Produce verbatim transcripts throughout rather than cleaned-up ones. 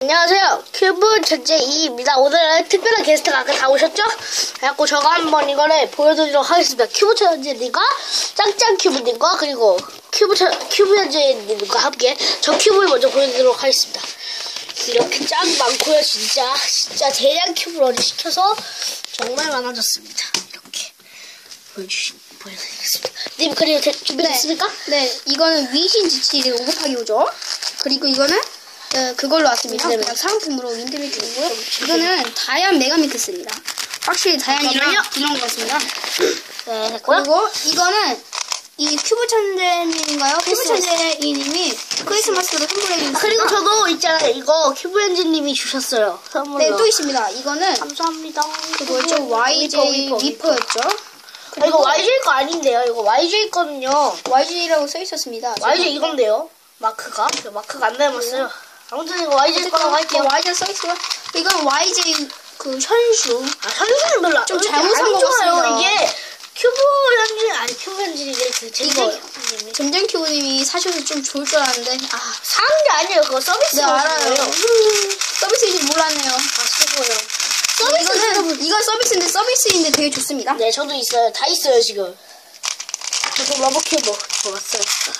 안녕하세요. 큐브 전재이입니다. 오늘은 특별한 게스트가 아까 다 오셨죠? 그래갖고 저가 한번 이거를 보여드리도록 하겠습니다. 큐브 전재님과 짱짱 큐브님과 그리고 큐브 큐브 전재님과 함께 저 큐브를 먼저 보여드리도록 하겠습니다. 이렇게 짱 많고요. 진짜 진짜 대량 큐브를 시켜서 정말 많아졌습니다. 이렇게 보여주시 보여드리겠습니다. 님 그리고 준비됐습니까? 네, 네, 이거는 위신 지치 오 곱하기 오죠. 그리고 이거는 네, 그걸로 왔습니다. 네, 그냥 상품으로 윈드밀 드리고요. 이거는 다이안 메가믹스입니다. 확실히 다이안이랑 이런 것 같습니다. 네, 됐고요. 그리고 이거는 이 큐브 천재님인가요? 큐브 천재이님이 크리스마스로 선물해 주신. 아, 그리고 저도 있잖아요. 이거 큐브 엔진님이 주셨어요. 선물로. 네, 또 있습니다. 이거는 감사합니다. 그거였죠. 와이제이 위퍼였죠. 아, 이거 와이제이 거 아닌데요. 이거 와이제이 거는요. 와이제이라고 써 있었습니다. 와이제이 이건데요. 마크가 마크가 안 닮았어요. 아무튼 이거 와이제이 거라고 할게요. 와이제이 써 있어요. 이건 와이제이 그 현슈. 아, 현수는 별로 좀 잘못 산것 좋아요. 같습니다. 이게 큐브 현진 아니 큐브 현진이게 그 제거. 점쟁 큐브님이 사셔서 좀 좋을 줄 알았는데 아 사는 게 아니에요. 그거 서비스. 네, 알아요. 서비스인지 몰랐네요. 아, 최고예요. 이거는 이거 서비스인데 서비스인데 되게 좋습니다. 네, 저도 있어요. 다 있어요 지금. 저도 러브 큐브 좋았어요.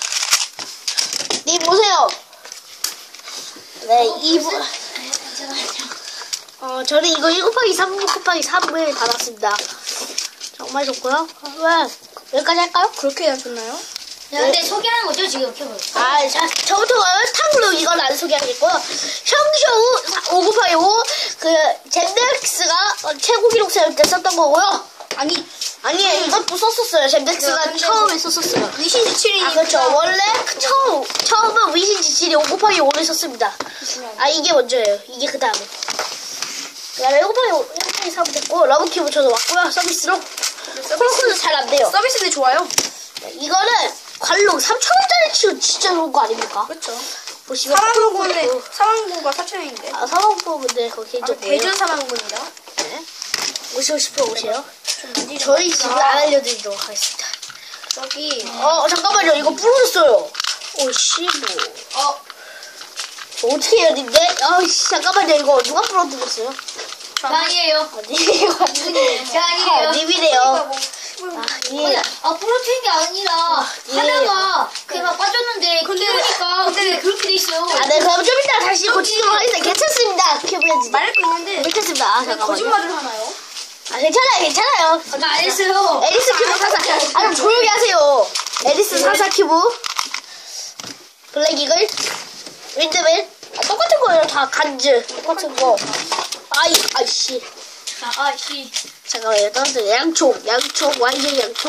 님 보세요. 네, 이분. 어, 저는 이거 일 곱하기 삼 곱하기 삼을 받았습니다. 정말 좋고요. 왜? 여기까지 할까요? 그렇게 해야 좋나요? 야, 근데 소개하는 거죠, 지금 큐브? 아, 자, 저부터 탕으로 이건 안 소개하겠고요. 형쇼 오 곱하기 오, 그, 젠덱스가 최고 기록 세울 때 썼던 거고요. 아니 아니에요, 이것도 썼었어요. 젠덱스가 네, 처음에 썼었어요. 위신 지칠이 아, 그렇죠. 원래 그 처음, 처음은 위신 지칠이 오 곱하기 오를 썼습니다. 아, 이게 먼저예요. 이게 그 다음에. 그 다음에 일 곱하기 오, 일 곱하기 삼 됐고, 러브큐브 저도 왔고요. 서비스로. 서비스는 잘 안 돼요. 서비스인데 좋아요. 이거는 관록 삼천 원짜리 치고 진짜 좋은 거 아닙니까? 그렇죠. 보시면 사망고인데 사망고가 사천 원인데. 아, 사망고 근데 그거 개인적 아, 대전 사망고입니다. 네. 오시고 싶으면 오세요. 저희 집을 안 알려드리도록 하겠습니다. 저기 어, 잠깐만요. 이거 부러졌어요. 오씨, 뭐. 어 저 어떻게 해야 되는데? 아이씨, 잠깐만요. 이거 누가 부러뜨렸어요? 저 아니에요. 어디에요? 저 아니에요. 님이래요. 아, 예. 아, 부러뜨린 게 아니라, 예. 하다가, 그냥 빠졌는데, 그러니까, 근데 그렇게 돼 있어요. 아, 네, 그럼 좀 이따 다시 고치도록 하겠습니다. 괜찮습니다. 큐브엔지. 말할 거 있는데 괜찮습니다. 아, 잠깐만요. 거짓말을 하나요? 아, 괜찮아요, 괜찮아요. 나 안 했어요. 에리스 큐브 사사. 아, 좀 조용히 하세요. 에리스 사사 큐브. 블랙 이글. 윈드밀. 아, 똑같은 거예요. 다 간즈. 똑같은 거. 아이, 아이씨. 아, 씨. 잠깐만요. 떨어져. 양촉. 양촉. 와이제이 양촉.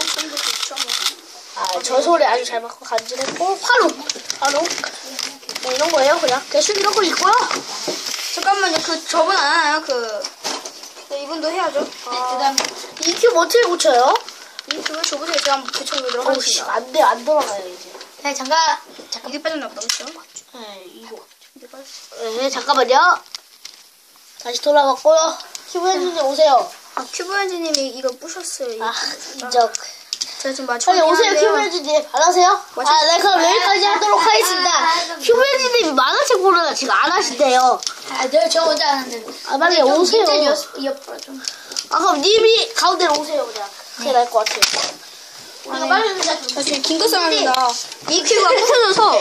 아, 저 소리 아주 잘 맞고 간지냈고. 화로. 화로. 뭐 이런 거예요, 그냥. 대충 이런 거 있고요. 잠깐만요. 그 저분 안 하나요? 그 네, 이분도 해야죠. 네, 그 다음에. 이 큐브 어떻게 고쳐요? 이 그걸 줘보세요. 제가 한번 붙여보도록 어우씨, 하겠습니다. 안 돼, 안 돌아가요, 이제. 네, 잠깐. 잠깐 이게 빠졌나 보다. 그렇죠? 네, 이거. 이게 빠졌어. 네, 잠깐만요. 다시 돌아갔고요. 큐브 엔진님 오세요. 아 큐브 엔지님이 이거 부셨어요. 아, 인정. 제가 지금 빨리 맞춰야 오세요, 큐브 엔진님. 안녕하세요. 맞춰- 아, 네, 그럼 여기까지 하도록 아, 하겠습니다. 큐브 엔진님이 만화책 보느라 지금 안 하신대요. 아, 네, 저 혼자 하는데. 아, 빨리 오세요. 옆으로 좀. 아, 그럼 님이 가운데로 오세요, 그냥. 그게 나을 것 같아요. 우리가 네. 빨리 그냥. 저 지금 긴 거 써합니다. 이 큐브가 부서져서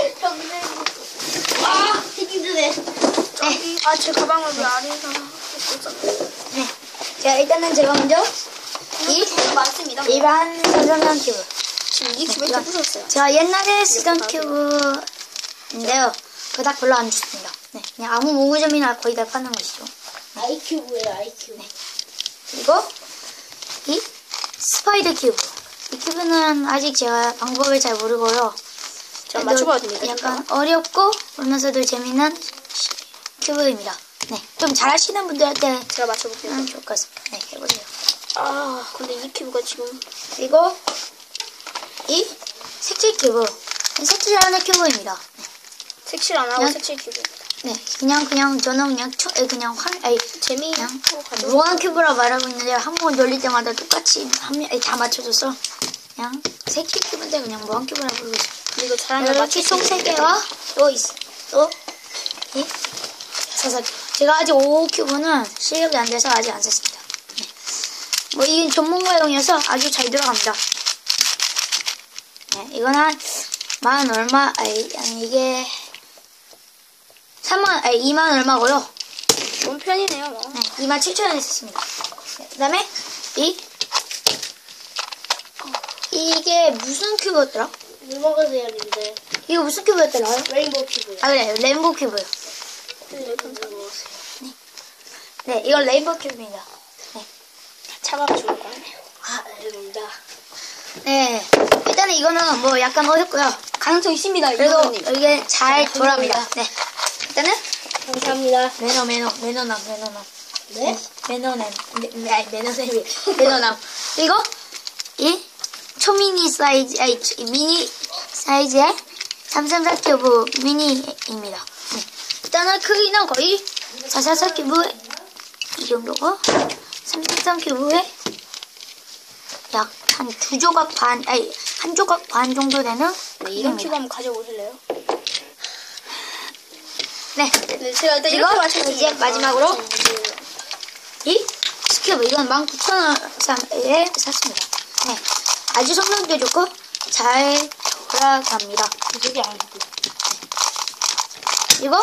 아, 힘드네. 저기 아 제 가방을 왜 아래에서 네. 자, 일단은 제가 먼저, 이 많습니다. 일반 저정형 큐브. 지금 이 큐브 이렇게 부셨어요. 제가 옛날에 쓰던 큐브인데요. 그닥 별로 안 좋습니다. 네, 그냥 아무 모구점이나 거의 다 파는 것이죠. 아이큐브예요, 아이큐브. 그리고 이 스파이더 큐브. 이 큐브는 아직 제가 방법을 잘 모르고요. 자 그래도 맞춰봐도 됩니까? 약간 어렵고 그러면서도 재미있는 큐브입니다. 네, 좀 잘하시는 분들한테 제가 맞춰볼게요. 하면 좋을 것 같습니다. 네, 해보세요. 아 근데 이 큐브가 지금 그리고 이 색칠 큐브. 색칠하는 큐브입니다. 색칠 안 하고 그냥- 색칠 큐브. 네, 그냥 그냥 저는 그냥 초, 에, 그냥 황, 아니 재미 그냥 가지고 무한 큐브라 말하고 있는데 한 번 돌릴 때마다 똑같이 한 명, 다 맞춰줘서 그냥 색칠 큐브인데 그냥 무한 큐브라 부르고 있어요. 이거 잘하면 이렇게 맞출 수 총 세 있는데. 개와 또 있, 또 이, 다섯 개. 제가 아직 오 큐브는 실력이 안 돼서 아직 안 샀습니다. 네. 뭐 이게 전문가용이어서 아주 잘 들어갑니다. 네, 이건 한 만 얼마? 아니, 아니 이게 삼만 아니 이만 얼마고요. 좋은 편이네요. 뭐. 네, 이만 칠천 원에 샀습니다. 네, 그다음에 이 이게 무슨 큐브였더라? 물 먹으세요, 님들. 이거 무슨 큐브였더라? 레인보우 큐브. 아 그래 레인보우 큐브요. 물 먹으세요. 네, 이건 레인보우 큐브입니다. 네. 차가워 죽을 거 같네요. 아, 알겠습니다. 네, 일단은 이거는 뭐 약간 어렵고요. 가능성 있습니다. 그래도 이거는. 이게 잘 돌아갑니다. 네, 일단은 감사합니다. 매너 매너 매너남 매너남. 네? 매너남 매, 매, 아니 매너남이 매너남. 그리고 이 초미니 사이즈 아니 이 미니 사이즈의 삼삼사 큐브 미니입니다. 네. 일단은 크기는 거의 사사사 큐브 이 정도고 삼삼삼 큐브에 약 한 두 조각 반 아니 한 조각 반 정도 되는 네, 이런 크기입니다. 큐브 한번 가져오실래요? 네. 네, 제가 일단 이거 이렇게 맞췄습니다. 이제 마지막으로 이 스큐브 이건 만 구천 원에 샀습니다. 네, 아주 성능도 좋고 잘 돌아갑니다. 되게 안 좋고. 그리고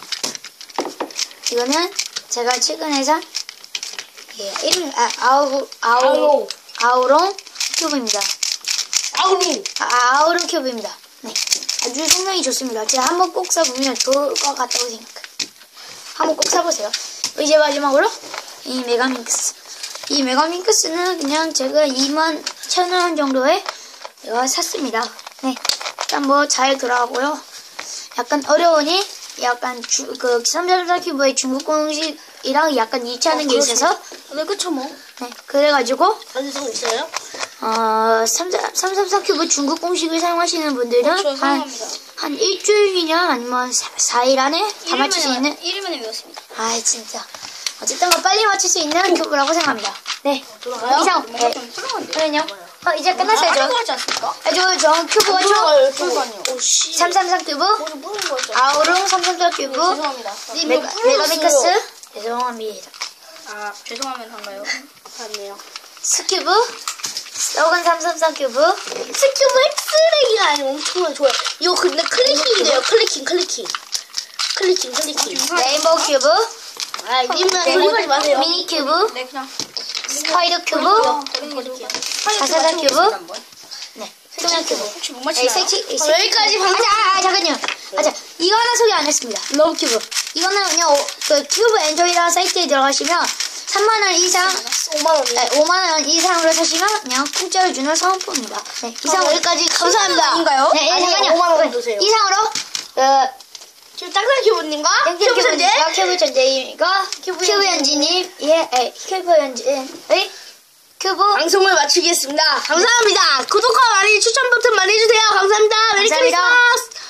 이거는 제가 최근에 산 예, 이름 아, 아우 아우 아우롱. 아우롱 큐브입니다. 아우루. 아, 아우롱 큐브입니다. 네, 아주 성능이 좋습니다. 제가 한번 꼭 사보면 좋을 것 같다고 생각해요. 한번 꼭 사보세요. 이제 마지막으로 이 메가밍크스. 이 메가밍크스는 그냥 제가 이만 천 원 정도에 제가 샀습니다. 네, 일단 뭐 잘 돌아가고요. 약간 어려우니 약간 주, 그 삼삼사 큐브의 중국 공식이랑 약간 일치하는 게 있어서 네, 그쵸 뭐. 네, 그래가지고 완성 있어요? 어, 삼삼사 큐브 중국 공식을 사용하시는 분들은 그렇죠, 한, 사용합니다. 한 일주일이나 아니면 사 일 안에 다 맞출 수 있는 일 일 만에 외웠습니다. 아이 진짜 어쨌든 뭐 빨리 맞출 수 있는 큐브라고 생각합니다. 네, 돌아가요? 이상 네, 좀 훌륭한데. 그럼요. 어, 이제 끝났어요. 저. 하지 않습니까? 아, 저, 저 큐브가 돌아가요, 총 그러니까요. 오, 씨. 삼삼사 큐브, 뭐좀 뿌린 거였죠? 아우롱 삼삼사 큐브, 죄송합니다. 메가, 메가미크스, 죄송합니다. 아, 죄송하면 한가요? 맞네요. 스큐브, 썩은 삼삼사 큐브, 스큐브 쓰레기가 아니고 엄청 좋아요. 이거 근데 클리킹이 돼요. 클리킹, 클리킹. 클리킹, 클리킹. 레인보우 큐브, 아, 님은 네, 소리하지 마세요. 미니 큐브, 네, 그냥. 스파이더 큐브, 버릴게요. 사사사 큐브, 네, 투명 큐브. 혹시 못 에이, 맞히나요? 섹시, 에이, 어, 여기까지 방송- 아, 아, 아, 잠깐요. 아, 자, 이거 하나 소개 안 했습니다. 러브 큐브. 이거는 그냥, 오, 그, 큐브 엔조이라는 사이트에 들어가시면, 삼만 원 이상, 오만 원이요. 네, 오만 원 이상으로 사시면, 그냥 공짜로 주는 사은품입니다. 네, 이상, 여기까지 감사합니다. 인가요? 네, 아니, 잠깐요. 오만 원 주세요. 이상으로, 어, 지금 짱짱 큐브님과 땡땡 큐브 천재 큐브님과 큐브 전재님과 큐브 연지님, 예, 에, 큐브 연지의 큐브 방송을 마치겠습니다. 감사합니다. 구독과 많이 추천 버튼 많이 해주세요. 감사합니다. 메리 감사합니다. 크리스마스.